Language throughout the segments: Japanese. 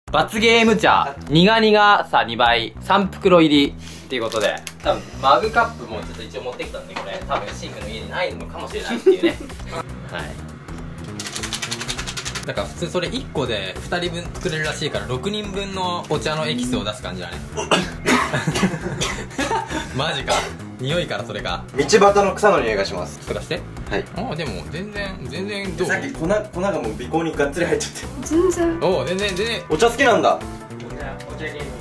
罰ゲーム茶苦々さ2倍3袋入りっていうことで、多分マグカップもちょっと一応持ってきたんで、これ多分シンクの家にないのかもしれないっていうねはい。だから普通それ1個で2人分作れるらしいから、6人分のお茶のエキスを出す感じだねマジか、匂いからそれが道端の草の匂いがします。 ちょっと出して。はい。ああ、でも全然どう？ さっき粉がもう鼻孔にがっつり入っちゃって。 全然。 おお、全然お茶好きなんだ。 お茶芸人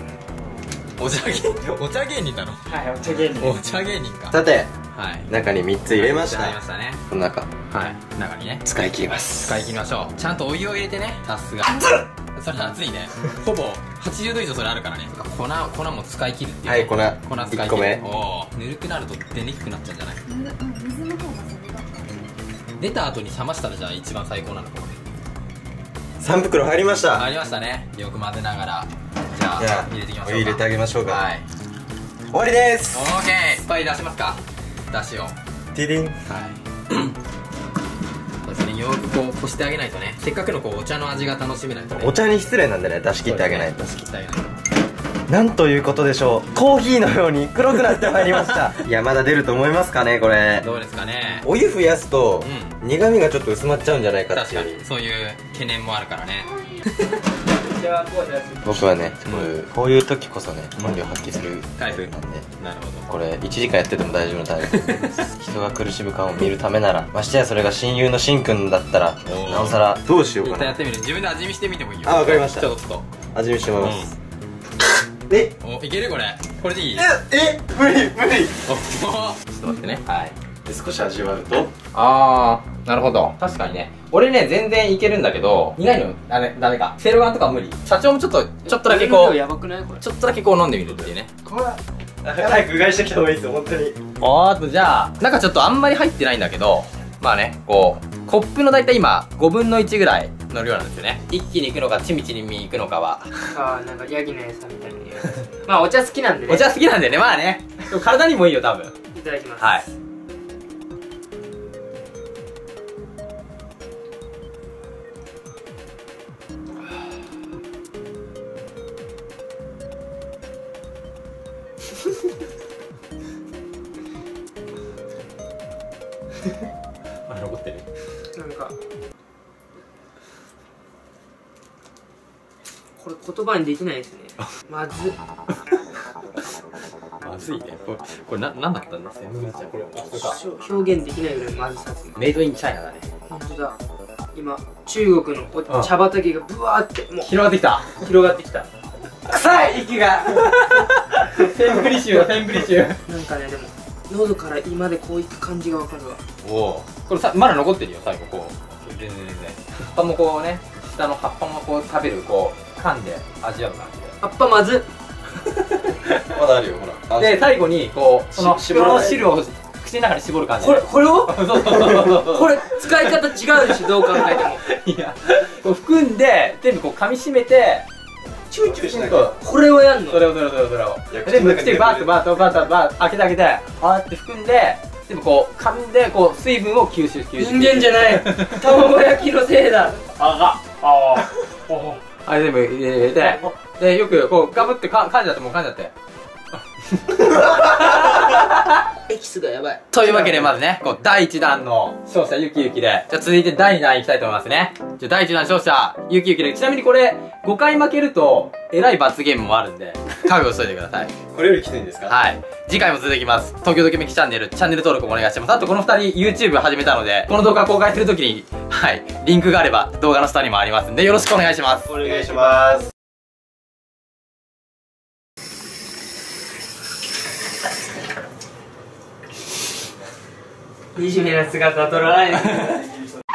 だろ。 はい、お茶芸人。 お茶芸人か。 さて、 はい、 中に3つ入れました。 入れましたね。 この中、 はい、中にね使い切ります。 使い切りましょう。ちゃんとお湯を入れてね。さすがそれ熱いねほぼ80度以上それあるからね。粉も使い切るっていう。 はい、粉使い 1個目。 おお、ぬるくなると出にくくなっちゃうんじゃない？ 水の方が出た後に冷ましたら、じゃあ一番最高なのかもね。 3袋入りました。 入りましたね。よく混ぜながら、じゃあ入れていきましょうか。 お湯入れてあげましょうか。 はい、 終わりです。 オーケー。スパイ出しますか？出しを。 ティリン。 はいそうですね、よくこうこしてあげないとね。せっかくのこうお茶の味が楽しめないとね。 お茶に失礼なんでね、出し切ってあげないと。 出し切ってあげないと。 なんということでしょう。コーヒーのように黒くなってまいりましたいや、まだ出ると思いますかね、これ。 どうですかね。 お湯増やすと、苦味がちょっと薄まっちゃうんじゃないかっていう。 確かにそういう懸念もあるからね僕はね、こういう時こそね、本領発揮するタイプなんで。 なるほど。 これ1時間やってても大丈夫なタイプ人が苦しむ顔を見るためなら、ましてやそれが親友のしんくんだったらなおさら。どうしようかな。 一旦やってみる。自分で味見してみてもいいよ。 あ、わかりました。 ちょっと味見してます。 お、いける？これでいい？ 無理お、ちょっと待ってね。はい。 少し味わうと。 あー、なるほど。確かにね、俺ね全然いけるんだけど、苦いのダメか。セロガンとかは無理。社長もちょっとだけこう、 やばくないこれ？ ちょっとだけこう飲んでみるっていうね。 これは早くうがいしてきた方がいいですよ、本当に。 じゃあ中ちょっとあんまり入ってないんだけど、まあね、こうコップの大体今5分の1ぐらいの量なんですよね。一気にいくのかちみちにいくのかは。 ああ、なんかヤギの餌みたいにまあお茶好きなんでね。 お茶好きなんでね、まあね体にもいいよ多分。 いただきます。 はい。まだ残ってる。 なんかこれ言葉にできないですね。まずまずいね。これなんだったんですか？これ表現できないぐらいまずさですね。 メイドインチャイナだね。 本当だ。今中国の茶畑がブワーってもう広がってきた。 臭い息がフェンブリシュなんかね、でも喉から胃までこういく感じがわかるわ。 おお、これまだ残ってるよ最後。こう全然葉っぱもこうね、下の葉っぱもこう食べる、こう噛んで味わう感じで。 葉っぱまずまだあるよ、ほら。 で最後にこうその絞らない汁を口の中に絞る感じ。 これをそうこれ使い方違うでしょ、どう考えても。 いや、こう含んで全部こう噛み締めてチューチューしなきゃ。 これをやんの？ それを全部口でバーッと開けてあーって含んで、全部こう噛んでこう水分を吸収。 人間じゃない卵焼きのせいだ。 あれ全部入れて、でよくこうガブって噛んじゃって。 エキスがやばい。 というわけでまずね、こう第1弾の勝者ゆきゆきで、じゃあ続いて第2弾いきたいと思いますね。じゃあ第1弾勝者ゆきゆきで、ちなみにこれ5回負けるとえらい罰ゲームもあるんで覚悟しといてください。 これよりきついんですか？ はい。次回も続きます。東京ドキュメキチャンネル登録もお願いします。あとこの2人 YouTube 始めたので、この動画公開するときに、はい、リンクがあれば動画の下にもありますんで、よろしくお願いします。 お願いします。 惨めな姿は撮らないで